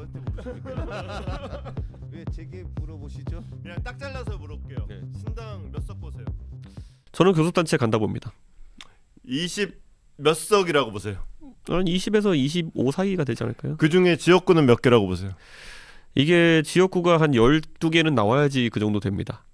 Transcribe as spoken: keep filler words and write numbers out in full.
저한테 물으십니까? 왜 제게 물어보시죠? 그냥 딱 잘라서 물어볼게요. 네. 신당 몇 석 보세요? 저는 교섭단체 간다 봅니다. 이십 몇 석이라고 보세요? 한 이십에서 이십오 사이가 되지 않을까요? 그 중에 지역구는 몇 개라고 보세요? 이게 지역구가 한 열두 개는 나와야지 그 정도 됩니다.